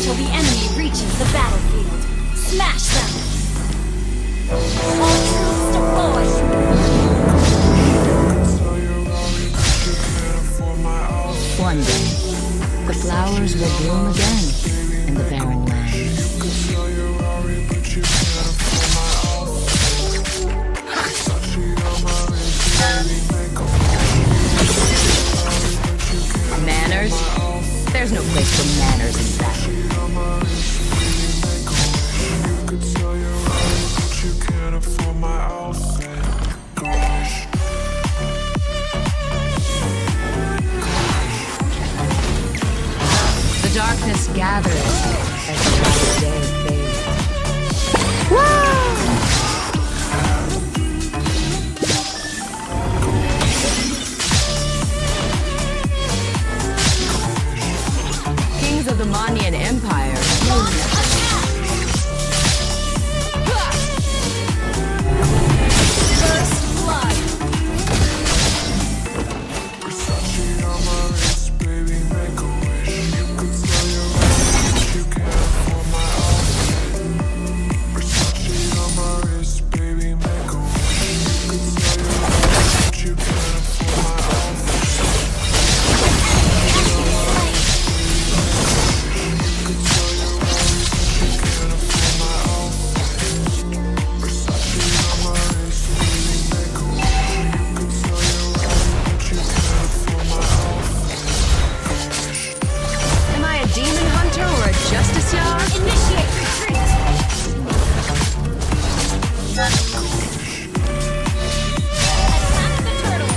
until the enemy reaches the battlefield. Smash them! All troops deployed! One day, the flowers will bloom again in the barren land. Manners? There's no place for manners in battle. The darkness gathers as the light of day fades. Kings of the Manian Empire. First blood! Am I a demon hunter or a justice yard? Initiate retreat! Attack the turtle!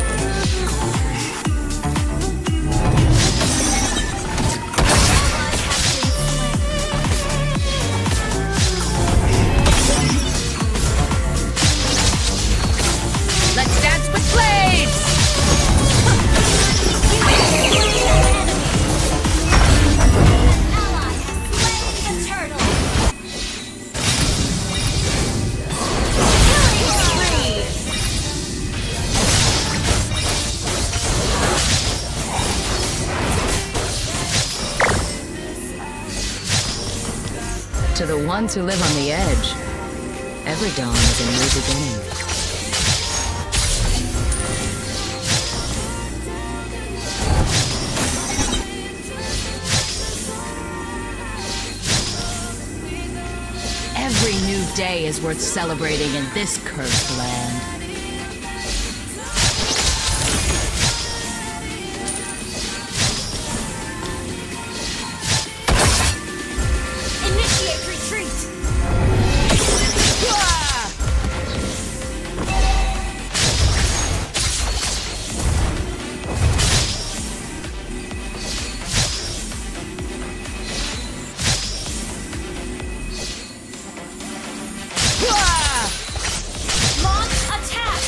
Let's dance with blades! Ally has slain the turtle! Killing spree! To the ones who live on the edge, every dawn is a new beginning. Every new day is worth celebrating in this cursed land. Initiate retreat! Launch attack!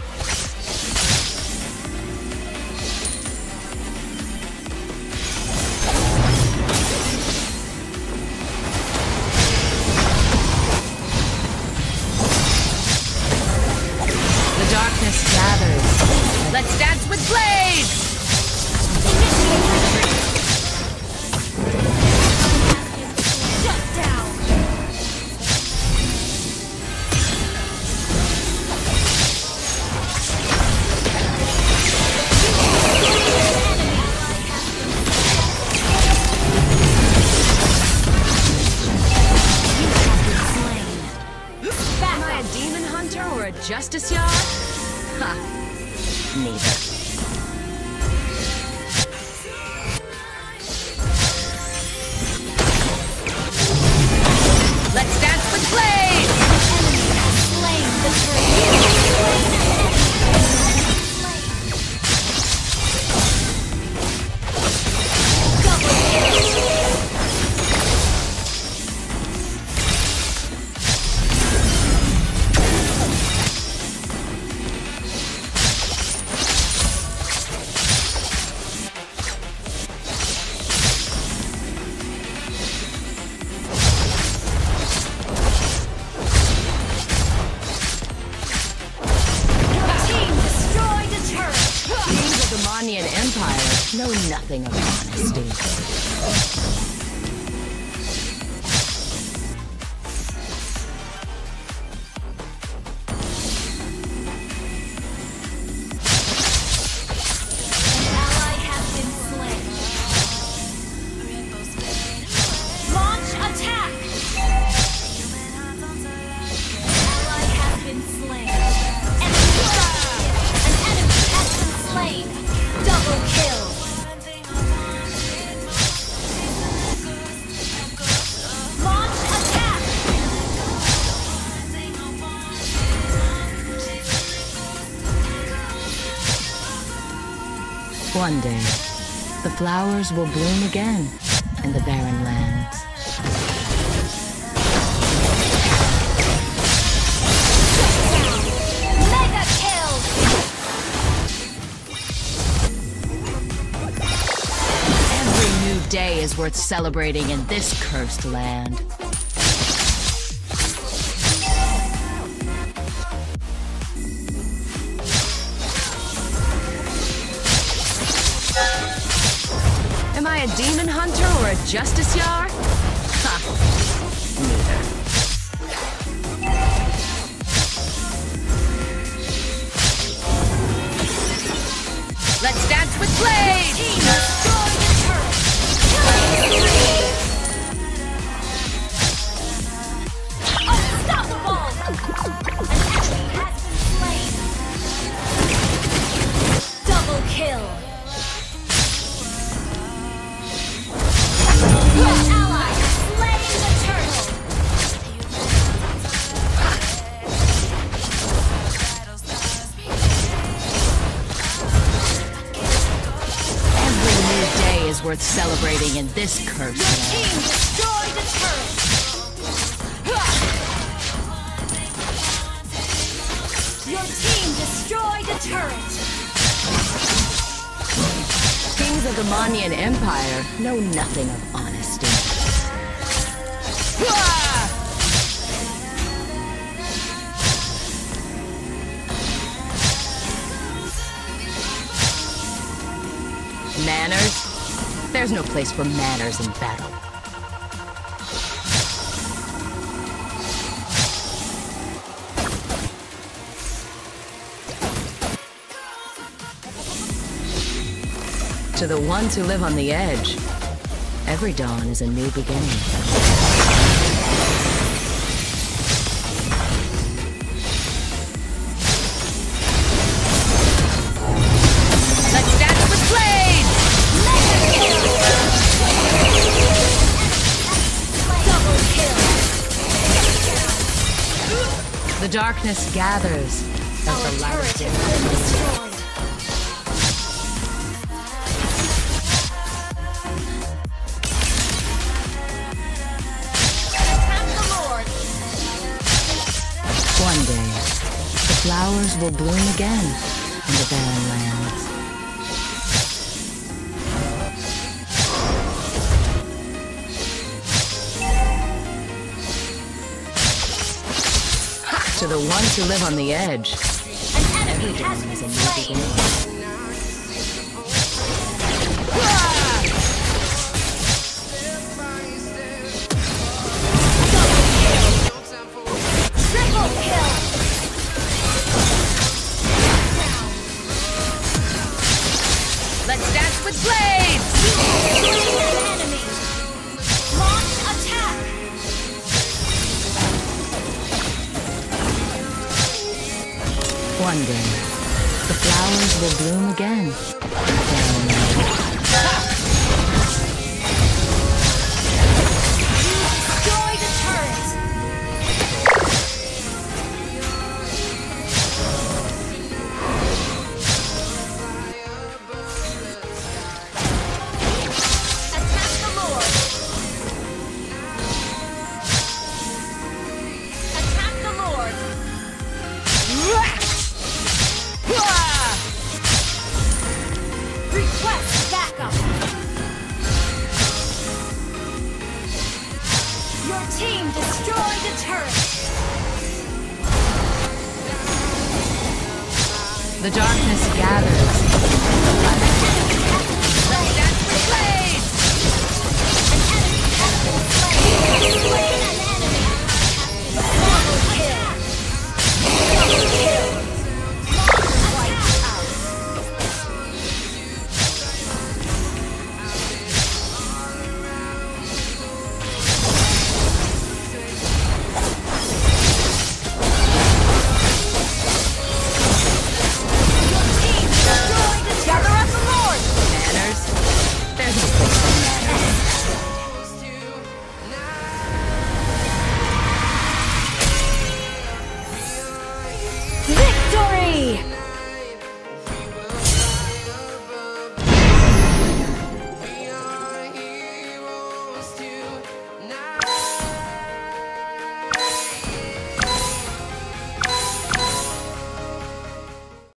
The darkness gathers. Let's dance with blades! Initiate retreat! Shut down! Am I a demon hunter or a justice yard? Ha! Neither. Let's dance with blades! Slain the tree! Double kill! One day, the flowers will bloom again in the barren lands. Mega kill! Every new day is worth celebrating in this cursed land. Am I a demon hunter or a justice yar? Ha! Neither. Let's dance with blades! Team destroy the turret! Killing spree! Unstoppable! An enemy has been slain! Double kill! Your ally has slain the turtle! Every new day is worth celebrating in this cursed land. Team destroy the turret! Your team destroy the turret! Kings of the Manian Empire know nothing of honesty. Manners? There's no place for manners in battle. To the ones who live on the edge, every dawn is a new beginning. Let's dance with blades! Double kill! The darkness gathers as Our the light turret is dim. has been destroyed! Attack the Lord! One day, the flowers will bloom again in the barren lands. Ha! To the ones who live on the edge, An enemy every has dawn is been a new slain! beginning. Triple kill! Let's dance with blades! Slain an enemy! Launch attack! One day, the flowers will bloom again. Destroy the turret! Attack the Lord! Attack the Lord! Request backup! Your team destroyed the turret! The darkness gathers.